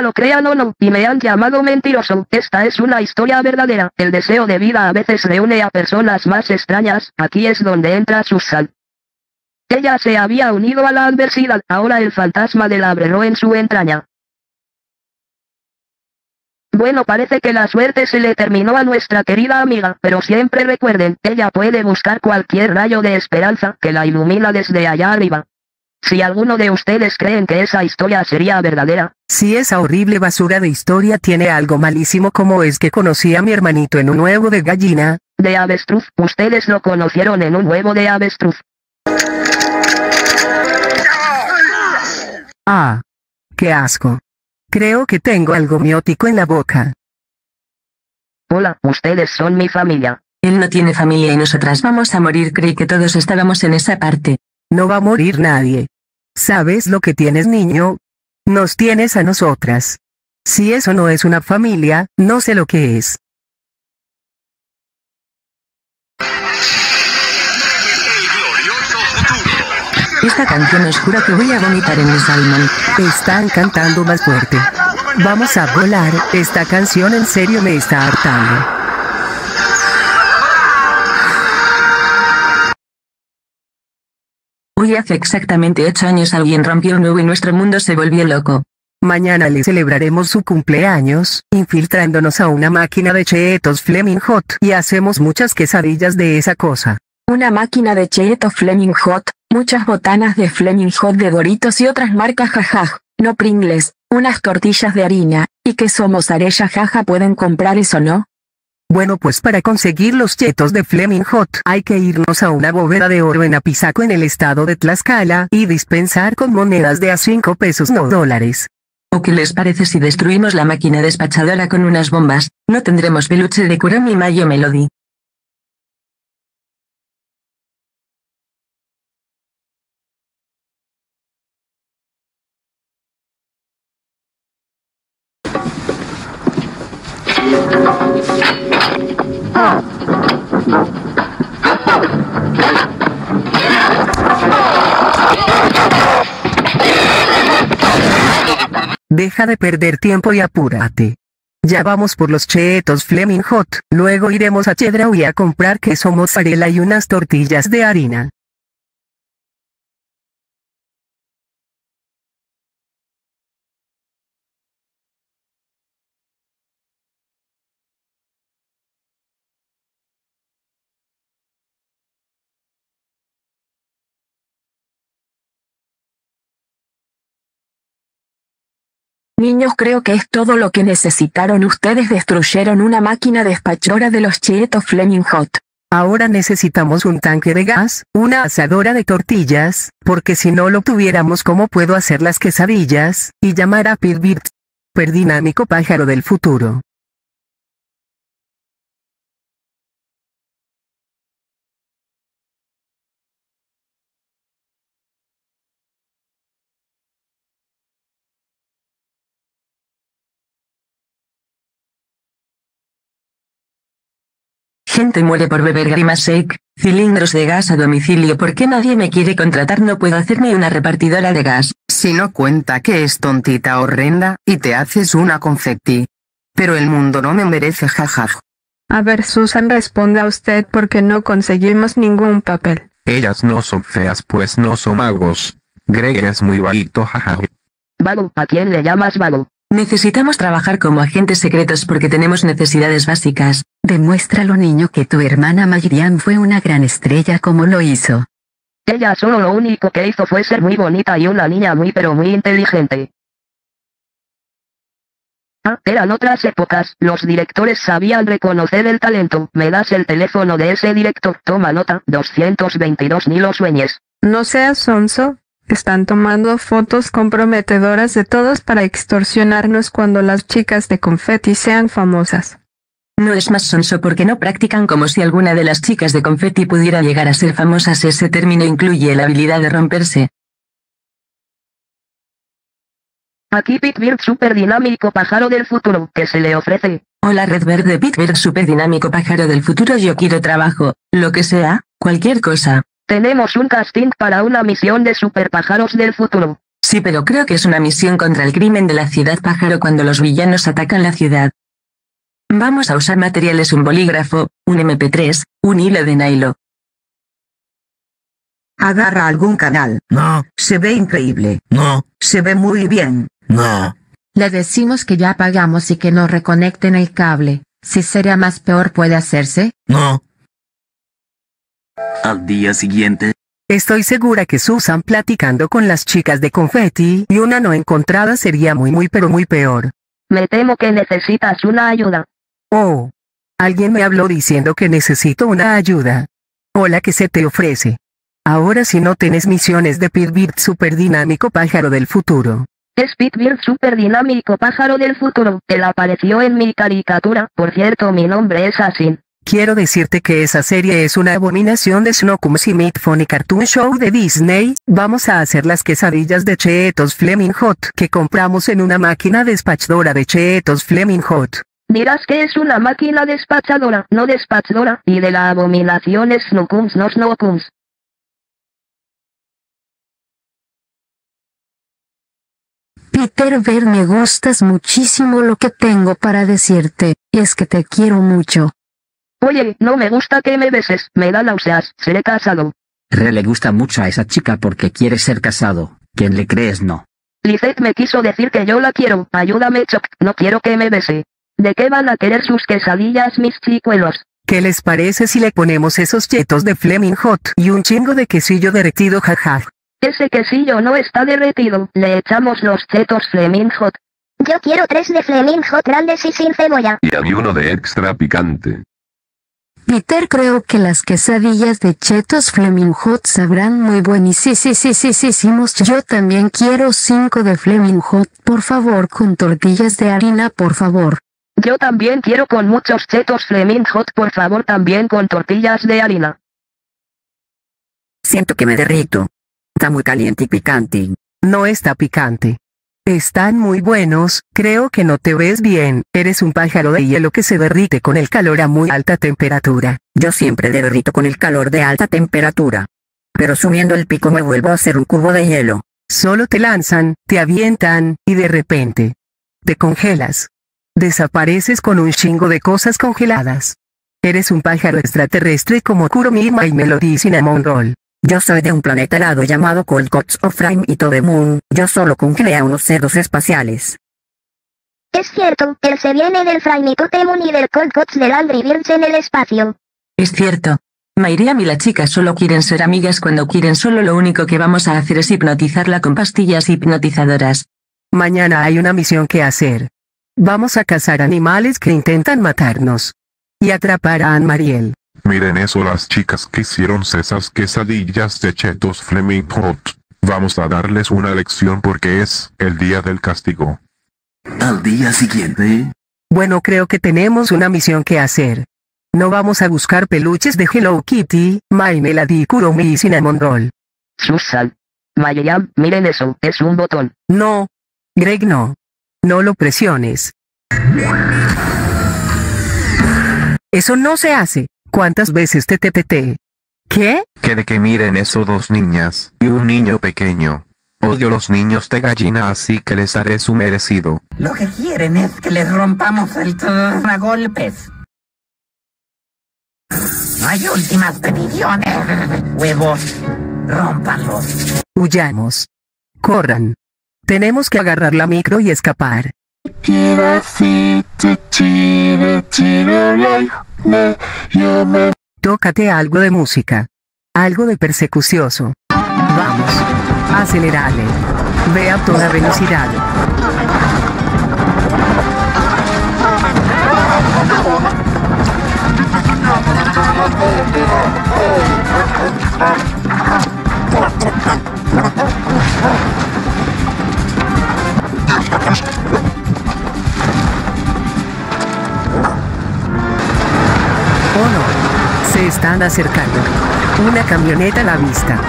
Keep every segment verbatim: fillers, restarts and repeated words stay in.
lo crean o no, y me han llamado mentiroso, esta es una historia verdadera. El deseo de vida a veces reúne a personas más extrañas, aquí es donde entra Susan. Ella se había unido a la adversidad, ahora el fantasma de la abreló en su entraña. Bueno, parece que la suerte se le terminó a nuestra querida amiga, pero siempre recuerden, ella puede buscar cualquier rayo de esperanza que la ilumina desde allá arriba. Si alguno de ustedes creen que esa historia sería verdadera. Si esa horrible basura de historia tiene algo malísimo, como es que conocí a mi hermanito en un huevo de gallina. De avestruz, ustedes lo conocieron en un huevo de avestruz. Ah, qué asco. Creo que tengo algo miótico en la boca. Hola, ustedes son mi familia. Él no tiene familia y nosotras vamos a morir. Creí que todos estábamos en esa parte. No va a morir nadie. ¿Sabes lo que tienes, niño? Nos tienes a nosotras. Si eso no es una familia, no sé lo que es. Esta canción os juro que voy a vomitar en mi salmón. Están cantando más fuerte. Vamos a volar, esta canción en serio me está hartando. Hoy hace exactamente ocho años alguien rompió un huevo y nuestro mundo se volvió loco. Mañana le celebraremos su cumpleaños, infiltrándonos a una máquina de Cheetos Flaming Hot, y hacemos muchas quesadillas de esa cosa. Una máquina de Cheetos Flaming Hot, muchas botanas de Flaming Hot de Doritos y otras marcas jajaj, no Pringles, unas tortillas de harina, y queso mozzarella jaja. ¿Pueden comprar eso, no? Bueno, pues para conseguir los chetos de Flaming Hot hay que irnos a una bóveda de oro en Apizaco en el estado de Tlaxcala y dispensar con monedas de a cinco pesos, no dólares. ¿O qué les parece si destruimos la máquina despachadora con unas bombas? No tendremos peluche de Kurumi Mayo Melody. Deja de perder tiempo y apúrate. Ya vamos por los Cheetos Flaming Hot, luego iremos a Chedraui a comprar queso mozzarella y unas tortillas de harina. Niños, creo que es todo lo que necesitaron. Ustedes destruyeron una máquina despachadora de los Cheetos Flaming Hot. Ahora necesitamos un tanque de gas, una asadora de tortillas, porque si no lo tuviéramos, ¿cómo puedo hacer las quesadillas? Y llamar a Pitbird. Perdinámico pájaro del futuro. Gente muere por beber Grimace, cilindros de gas a domicilio. ¿Por qué nadie me quiere contratar? No puedo hacerme una repartidora de gas. Si no cuenta que es tontita horrenda, y te haces una confetti. Pero el mundo no me merece, jajaj. A ver, Susan, responda usted porque no conseguimos ningún papel. Ellas no son feas, pues no son magos. Greg es muy bajito, jajaja. Vago, ¿a quién le llamas vago? Necesitamos trabajar como agentes secretos porque tenemos necesidades básicas. Demuéstralo, niño, que tu hermana Mariam fue una gran estrella como lo hizo. Ella solo lo único que hizo fue ser muy bonita y una niña muy pero muy inteligente. Ah, eran otras épocas, los directores sabían reconocer el talento. ¿Me das el teléfono de ese director? Toma nota, doscientos veintidós, ni lo sueñes. No seas sonso. Están tomando fotos comprometedoras de todos para extorsionarnos cuando las chicas de confeti sean famosas. No es más sonso porque no practican como si alguna de las chicas de confeti pudiera llegar a ser famosas. Ese término incluye la habilidad de romperse. Aquí Pitbird Super Dinámico Pájaro del Futuro, ¿qué se le ofrece? Hola, Red Verde Pitbird Super Dinámico Pájaro del Futuro. Yo quiero trabajo, lo que sea, cualquier cosa. Tenemos un casting para una misión de Super Pájaros del Futuro. Sí, pero creo que es una misión contra el crimen de la ciudad pájaro cuando los villanos atacan la ciudad. Vamos a usar materiales: un bolígrafo, un eme pe tres, un hilo de nylon. Agarra algún canal. No. Se ve increíble. No. Se ve muy bien. No. Le decimos que ya pagamos y que nos reconecten el cable. Si sería más peor, ¿puede hacerse? No. Al día siguiente. Estoy segura que Susan platicando con las chicas de confeti y una no encontrada sería muy muy pero muy peor. Me temo que necesitas una ayuda. Oh. Alguien me habló diciendo que necesito una ayuda. Hola, ¿qué se te ofrece? Ahora si no tenés misiones de Pitbird super dinámico pájaro del futuro. Es Pitbird super dinámico pájaro del futuro. Él apareció en mi caricatura. Por cierto, mi nombre es Asin. Quiero decirte que esa serie es una abominación de Snookums y Midphone y Cartoon Show de Disney. Vamos a hacer las quesadillas de Cheetos Flaming Hot que compramos en una máquina despachadora de Cheetos Flaming Hot. Dirás que es una máquina despachadora, no despachadora, y de la abominación Snookums no Snookums. Peter Bear, me gustas muchísimo. Lo que tengo para decirte es que te quiero mucho. Oye, no me gusta que me beses, me da náuseas, seré casado. Re le gusta mucho a esa chica porque quiere ser casado. ¿Quién le crees? No. Lisette me quiso decir que yo la quiero, ayúdame Choc, no quiero que me bese. ¿De qué van a querer sus quesadillas mis chicuelos? ¿Qué les parece si le ponemos esos chetos de Flaming Hot y un chingo de quesillo derretido, jaja? Ese quesillo no está derretido, le echamos los chetos Flaming Hot. Yo quiero tres de Flaming Hot grandes y sin cebolla. Y a mí uno de extra picante. Peter, creo que las quesadillas de Chetos Flaming Hot sabrán muy buenísimos. Yo también quiero cinco de Flaming Hot, por favor, con tortillas de harina, por favor. Yo también quiero con muchos chetos Flaming Hot, por favor, también con tortillas de harina. Siento que me derrito. Está muy caliente y picante. No está picante. Están muy buenos. Creo que no te ves bien. Eres un pájaro de hielo que se derrite con el calor a muy alta temperatura. Yo siempre derrito con el calor de alta temperatura. Pero subiendo el pico me vuelvo a hacer un cubo de hielo. Solo te lanzan, te avientan, y de repente te congelas. Desapareces con un chingo de cosas congeladas. Eres un pájaro extraterrestre como Kuromi My Melody Cinnamon Roll. Yo soy de un planeta helado llamado Cold Cuts of Rime y To The Moon. Yo solo congelé a unos cerdos espaciales. Es cierto, él se viene del Frame y To The Moon y del Cold Cuts del Angry Birds en el espacio. Es cierto. Miriam y la chica solo quieren ser amigas cuando quieren. Solo lo único que vamos a hacer es hipnotizarla con pastillas hipnotizadoras. Mañana hay una misión que hacer. Vamos a cazar animales que intentan matarnos. Y atrapar a Anne-Mariel. Miren eso, las chicas que hicieron esas quesadillas de Chetos Flaming Hot. Vamos a darles una lección porque es el día del castigo. Al día siguiente. Bueno, creo que tenemos una misión que hacer. No vamos a buscar peluches de Hello Kitty, My Melody, Kuromi y Cinnamon Roll. Susan. Miriam, miren eso, es un botón. No. Greg, no. No lo presiones. Eso no se hace. ¿Cuántas veces te te te te? ¿Qué? Que de que miren eso, dos niñas y un niño pequeño. Odio los niños de gallina, así que les haré su merecido. Lo que quieren es que les rompamos el torno a golpes. No hay últimas peticiones. Huevos, rómpanlos. Huyamos. Corran. Tenemos que agarrar la micro y escapar. Tócate algo de música. Algo de persecucioso. Vamos. Acelerale. Ve a toda velocidad. Oh no. Se están acercando. Una camioneta a la vista.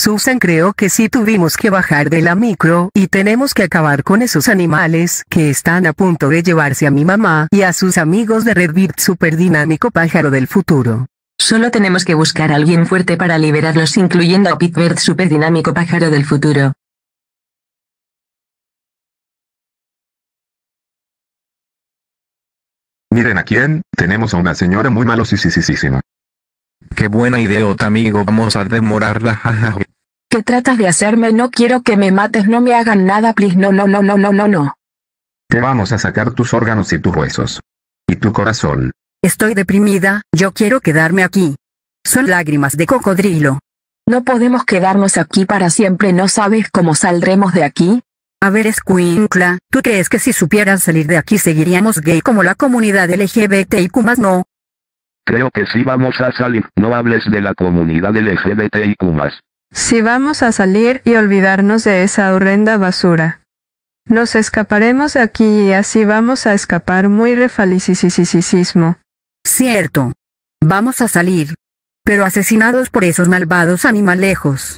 Susan, creo que sí tuvimos que bajar de la micro y tenemos que acabar con esos animales que están a punto de llevarse a mi mamá y a sus amigos de Redbeard Superdinámico Pájaro del Futuro. Solo tenemos que buscar a alguien fuerte para liberarlos, incluyendo a Pitbird Superdinámico Pájaro del Futuro. Miren a quién, tenemos a una señora muy malosísima. Qué buena idiota, amigo, vamos a demorarla, jajaja. ¿Qué tratas de hacerme? No quiero que me mates, no me hagan nada, please, no, no, no, no, no, no, no. Te vamos a sacar tus órganos y tus huesos. Y tu corazón. Estoy deprimida, yo quiero quedarme aquí. Son lágrimas de cocodrilo. No podemos quedarnos aquí para siempre, ¿no sabes cómo saldremos de aquí? A ver, escuincla, ¿tú crees que si supieras salir de aquí seguiríamos gay como la comunidad L G B T I Q más? No. Creo que sí vamos a salir, no hables de la comunidad L G B T I Q más. Sí vamos a salir y olvidarnos de esa horrenda basura. Nos escaparemos de aquí y así vamos a escapar muy refalicisisisismo. Cierto. Vamos a salir. Pero asesinados por esos malvados animalejos.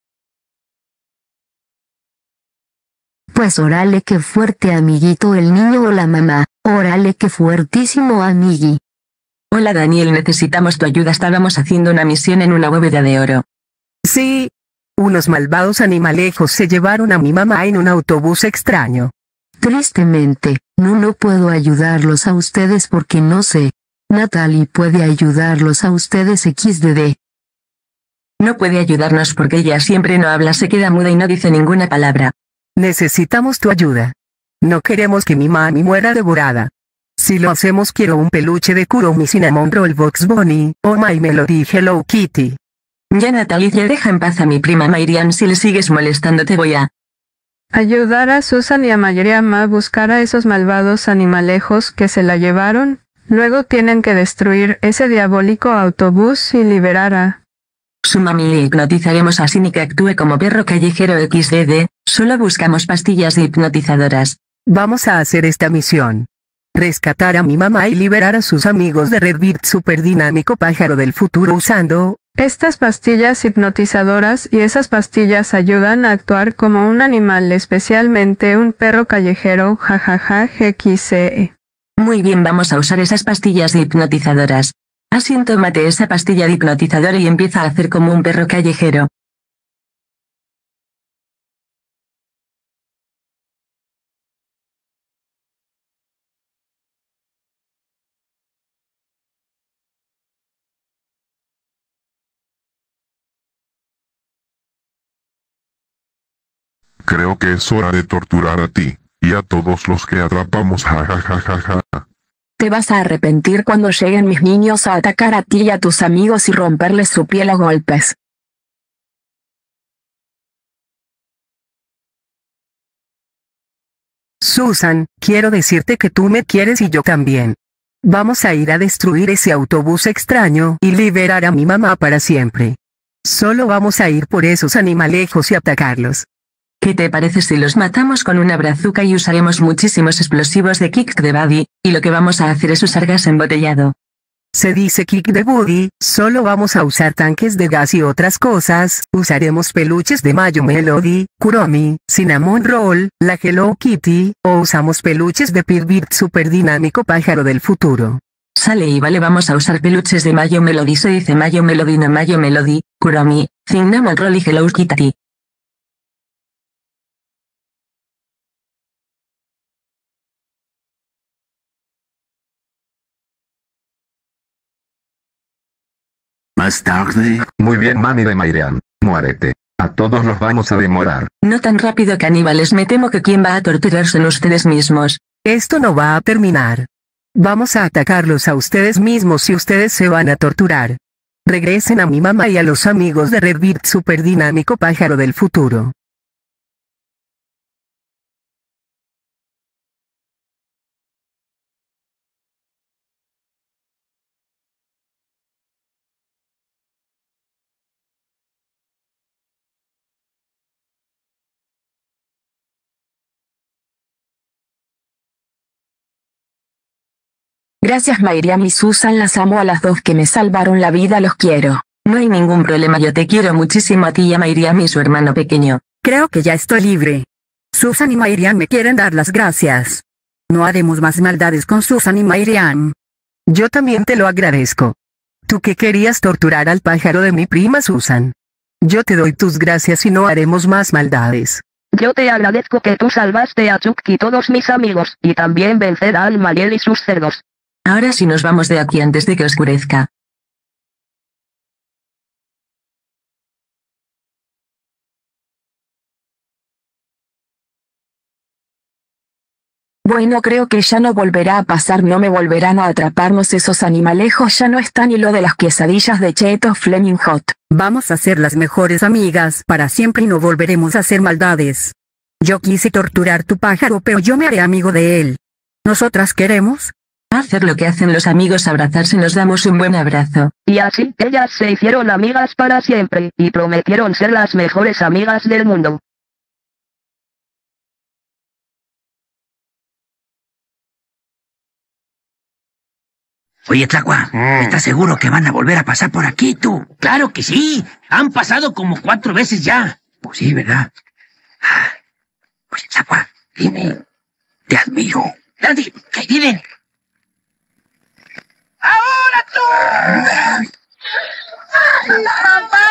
Pues órale que fuerte, amiguito, el niño o la mamá. Órale que fuertísimo, amigui. Hola Daniel, necesitamos tu ayuda, estábamos haciendo una misión en una bóveda de oro. Sí. Unos malvados animalejos se llevaron a mi mamá en un autobús extraño. Tristemente, no, no puedo ayudarlos a ustedes porque no sé. Natalie puede ayudarlos a ustedes equis de de. No puede ayudarnos porque ella siempre no habla, se queda muda y no dice ninguna palabra. Necesitamos tu ayuda. No queremos que mi mami muera devorada. Si lo hacemos, quiero un peluche de Kuromi, Cinnamon Roll, Box Bunny, o My Melody, Hello Kitty. Ya Natalie, deja en paz a mi prima Marian, si le sigues molestando te voy a... Ayudar a Susan y a Mariam a buscar a esos malvados animalejos que se la llevaron. Luego tienen que destruir ese diabólico autobús y liberar a... Su mami le hipnotizaremos así ni que actúe como perro callejero equis de de, solo buscamos pastillas hipnotizadoras. Vamos a hacer esta misión. Rescatar a mi mamá y liberar a sus amigos de Redbeard Superdinámico Pájaro del Futuro usando... estas pastillas hipnotizadoras, y esas pastillas ayudan a actuar como un animal, especialmente un perro callejero, jajaja, xce. Muy bien, vamos a usar esas pastillas hipnotizadoras. Así, tómate esa pastilla de hipnotizador y empieza a hacer como un perro callejero. Creo que es hora de torturar a ti, y a todos los que atrapamos, jajajajaja. Te vas a arrepentir cuando lleguen mis niños a atacar a ti y a tus amigos y romperles su piel a golpes. Susan, quiero decirte que tú me quieres y yo también. Vamos a ir a destruir ese autobús extraño y liberar a mi mamá para siempre. Solo vamos a ir por esos animalejos y atacarlos. ¿Qué te parece si los matamos con una brazuca y usaremos muchísimos explosivos de Kick the Buddy, y lo que vamos a hacer es usar gas embotellado? Se dice Kick the Buddy, solo vamos a usar tanques de gas y otras cosas, usaremos peluches de Mayo Melody, Kuromi, Cinnamon Roll, la Hello Kitty, o usamos peluches de Pitbird Superdinámico Pájaro del Futuro. Sale y vale, vamos a usar peluches de Mayo Melody, se dice Mayo Melody no Mayo Melody, Kuromi, Cinnamon Roll y Hello Kitty. Más tarde. Muy bien, mami de Marian. Muérete. A todos los vamos a demorar. No tan rápido, caníbales, me temo que quien va a torturar son ustedes mismos. Esto no va a terminar. Vamos a atacarlos a ustedes mismos y ustedes se van a torturar. Regresen a mi mamá y a los amigos de Redbeard Superdinámico Pájaro del Futuro. Gracias Mariam y Susan, las amo a las dos que me salvaron la vida, los quiero. No hay ningún problema, yo te quiero muchísimo a ti y a Miriam y su hermano pequeño. Creo que ya estoy libre. Susan y Miriam me quieren dar las gracias. No haremos más maldades con Susan y Miriam. Yo también te lo agradezco. Tú que querías torturar al pájaro de mi prima Susan. Yo te doy tus gracias y no haremos más maldades. Yo te agradezco que tú salvaste a Chuck y todos mis amigos, y también vencer a Almariel y sus cerdos. Ahora sí nos vamos de aquí antes de que oscurezca. Bueno, creo que ya no volverá a pasar, no me volverán a atraparnos esos animalejos, ya no están, y lo de las quesadillas de Cheetos Flaming Hot. Vamos a ser las mejores amigas para siempre y no volveremos a hacer maldades. Yo quise torturar tu pájaro, pero yo me haré amigo de él. ¿Nosotras queremos? Hacer lo que hacen los amigos, abrazarse, nos damos un buen abrazo. Y así, ellas se hicieron amigas para siempre, y prometieron ser las mejores amigas del mundo. Oye, Tlacua, ¿estás seguro que van a volver a pasar por aquí, tú? Claro que sí. Han pasado como cuatro veces ya. Pues sí, ¿verdad? Oye, Tlacua, dime. Te admiro. Daddy, que vienen. ¡Ahora tú! ¡Papá!